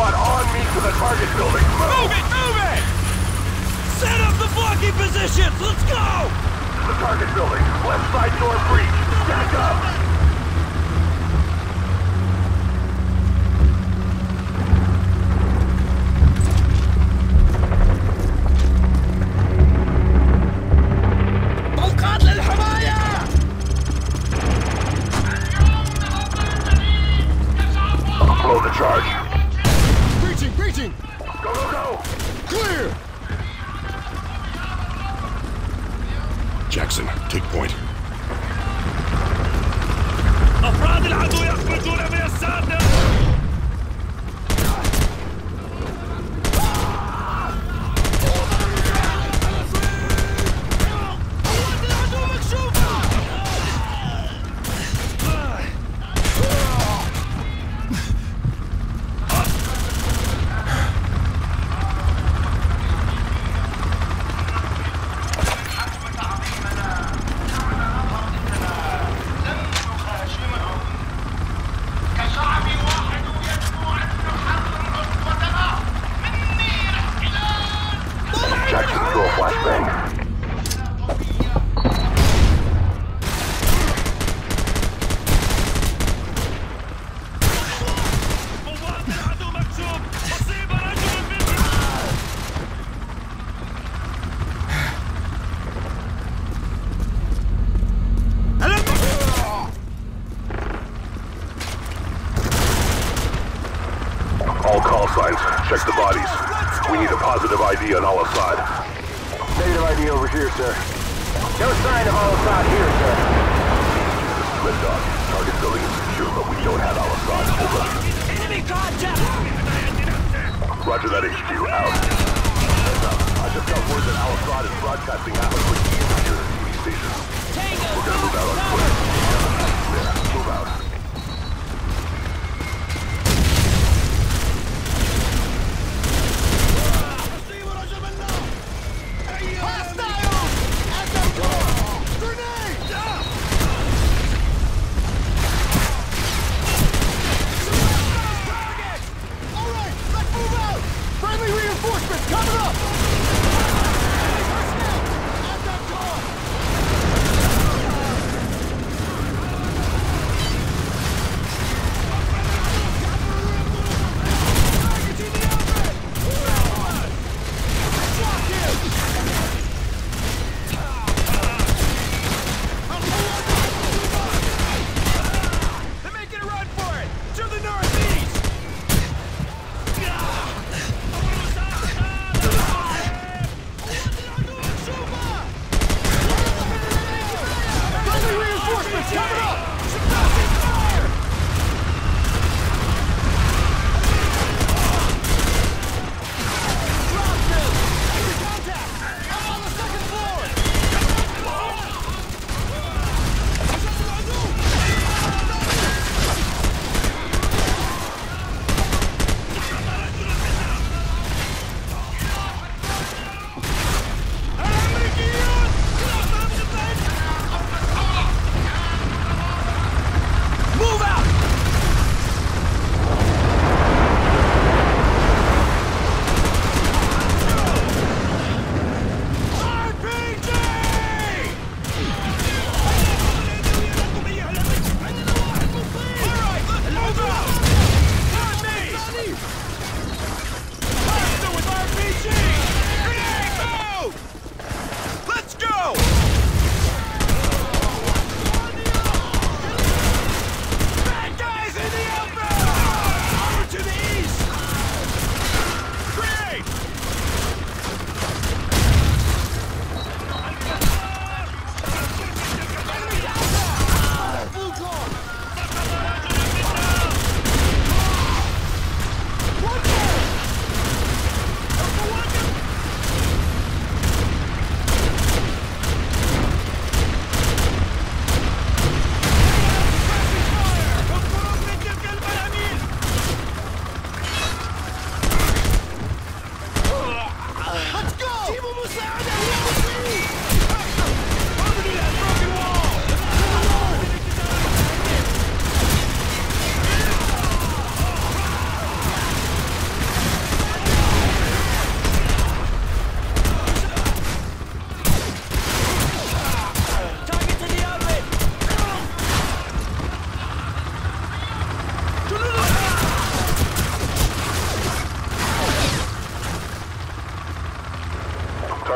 squad on me to the target building. Move it! Move it! Set up the blocking positions! Let's go! The target building. Left side door breach. Stack up! Blow the charge. Breaching! Breaching! Go, go, go! Clear! Jackson, take point. أفراد العدو يخرجون من السادة! All call signs. Check the bodies. We need a positive ID on Al-Assad. Negative ID over here, sir. No sign of Al-Assad here, sir. Red Dog. Target building is secure, but we don't have Al-Assad. Over. Enemy contact! Roger that, HQ. Out. I just got word that Al-Assad is broadcasting Africa to your TV station. We're gonna move out on foot. Yeah, move out. Friendly reinforcements coming up! They're making a run for it! To the northeast!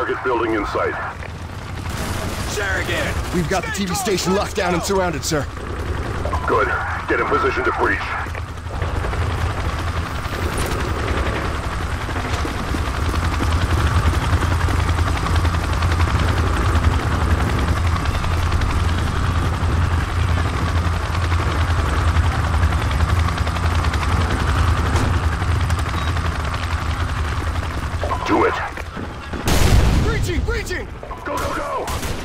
target building in sight. Surrogate! We've got the TV station locked down and surrounded, sir. Good. Get in position to breach. Do it. Breaching! Breaching! Go, go, go!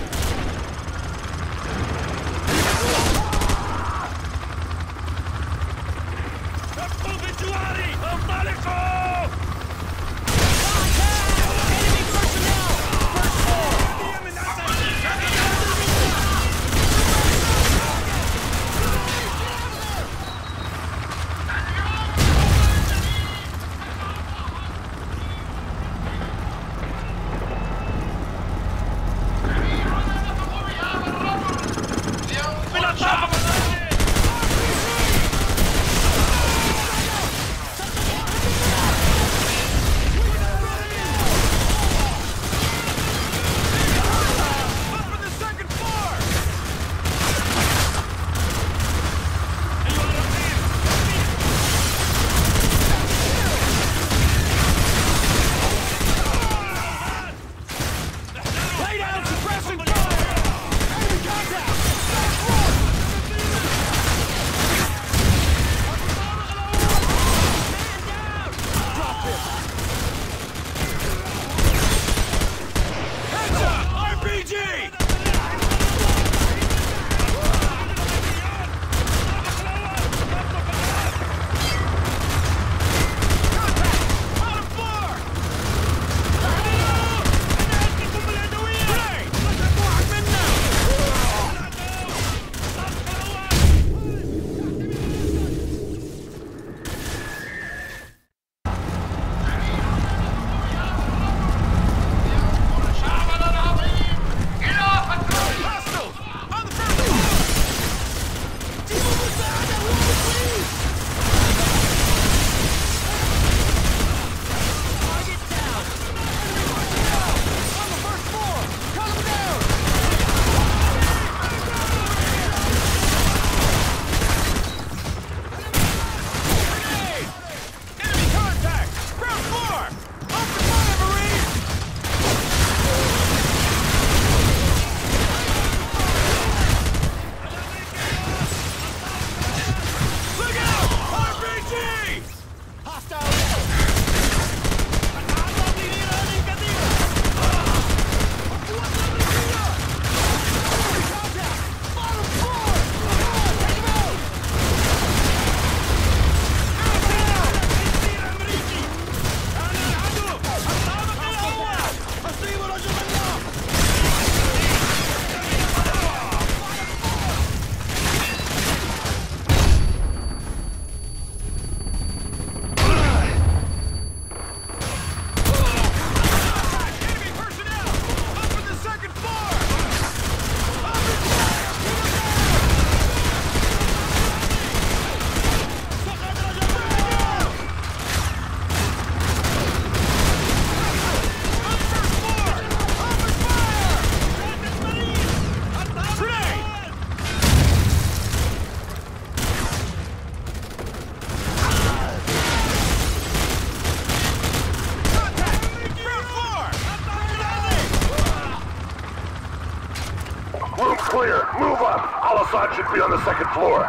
Clear. Move up. Al-Assad should be on the second floor.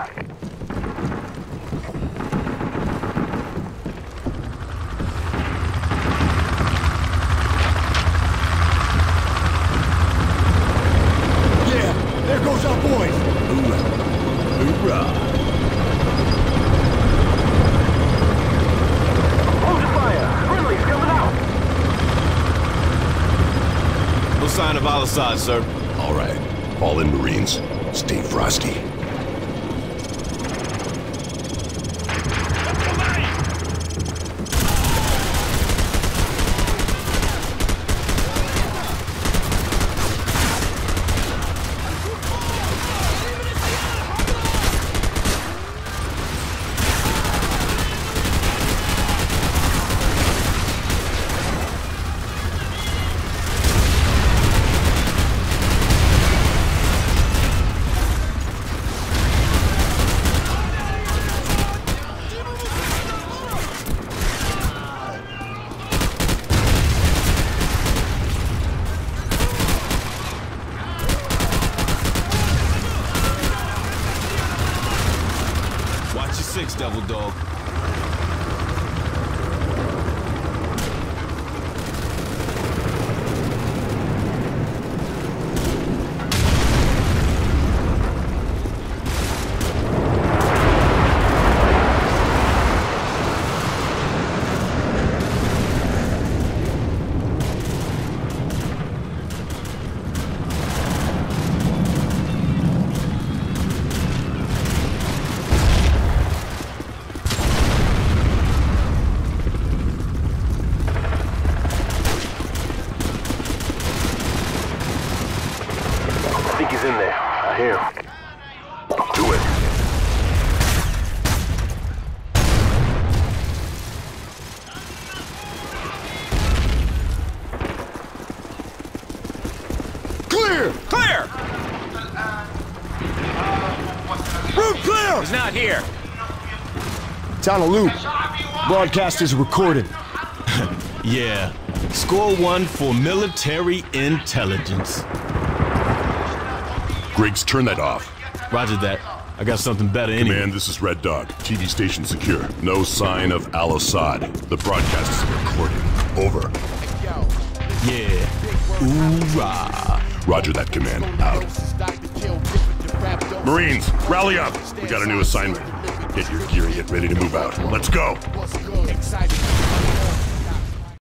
Yeah, there goes our boys. Hoorah. Hoorah. Hold your fire. Friendly's coming out. No sign of Al-Assad, sir. All right. All in, Marines. Stay frosty. was not here. It's on a loop. Broadcast is recorded. Yeah. Score 1 for military intelligence. Griggs, turn that off. Roger that. I got something better anyway. Command, this is Red Dog. TV station secure. No sign of Al-Assad. The broadcast is recorded. Over. Yeah. Hoorah. Roger that, Command. Out. Marines, rally up. We got a new assignment. Get your gear and get ready to move out. Let's go.